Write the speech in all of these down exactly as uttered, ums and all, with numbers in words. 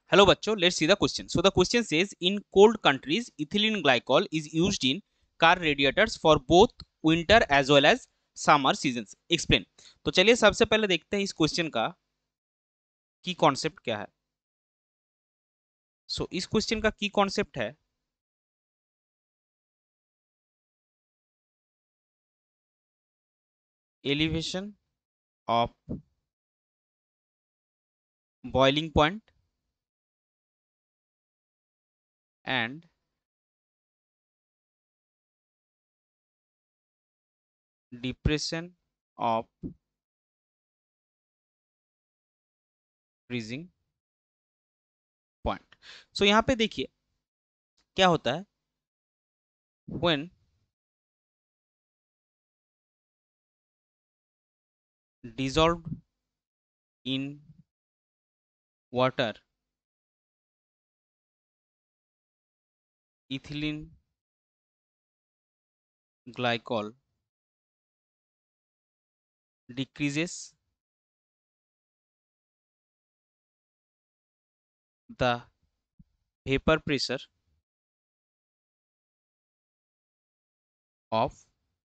Hello बच्चों, let's see the question. So the question says in cold countries ethylene glycol is used in car radiators for both winter as well as summer seasons. Explain. तो चलिए सबसे पहले देखते हैं इस question का की कॉन्सेप्ट क्या है. सो so, इस क्वेश्चन का की कॉन्सेप्ट है elevation of boiling point and depression of freezing point. So यहाँ पे देखिए क्या होता है when dissolved in water ethylene glycol decreases the vapor pressure of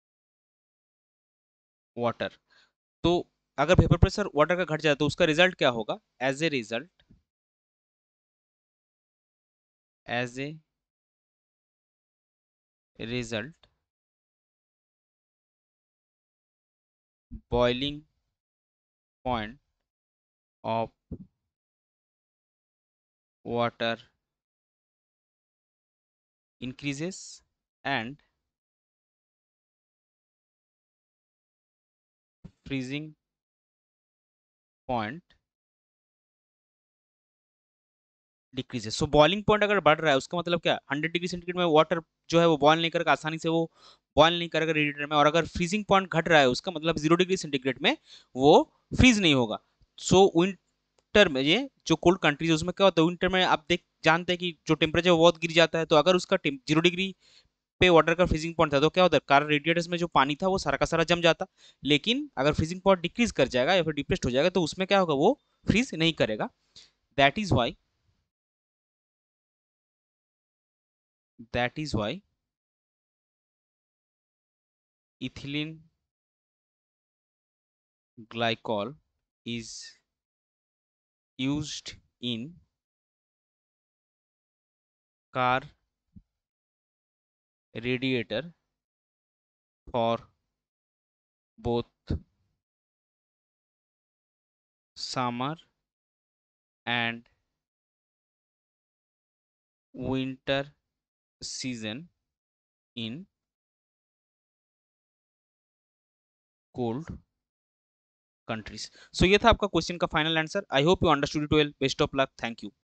water. तो अगर वेपर प्रेशर वाटर का घट जाए तो उसका रिजल्ट क्या होगा? As a result as a result boiling point of water increases and freezing point decreases. So boiling point अगर बढ़ रहा है उसका मतलब क्या? हंड्रेड डिग्री सेंटीग्रेड में वाटर जो है वो बॉयल नहीं करेगा, आसानी से वो बॉयल नहीं करेगा रेडिएटर में. और अगर फ्रीजिंग पॉइंट घट रहा है उसका मतलब जीरो डिग्री सेंटीग्रेड में वो फ्रीज नहीं होगा. सो विंटर में ये जो कोल्ड कंट्रीज है उसमें क्या होता है, विंटर में आप देख जानते हैं कि जो टेम्परेचर बहुत गिर जाता है. तो अगर उसका जीरो डिग्री पे वाटर का फ्रीजिंग पॉइंट था तो क्या होता है, कार रेडिएटर्स में जो पानी था वो सारा का सारा जम जाता. लेकिन अगर फ्रीजिंग पॉइंट डिक्रीज कर जाएगा या फिर डिप्रेस्ड हो जाएगा तो उसमें क्या होगा, वो फ्रीज नहीं करेगा. That is why that is why ethylene glycol is used in car radiator for both summer and winter season in cold countries. So ये था आपका क्वेश्चन का final answer. I hope you understood it well. Best of luck. Thank you.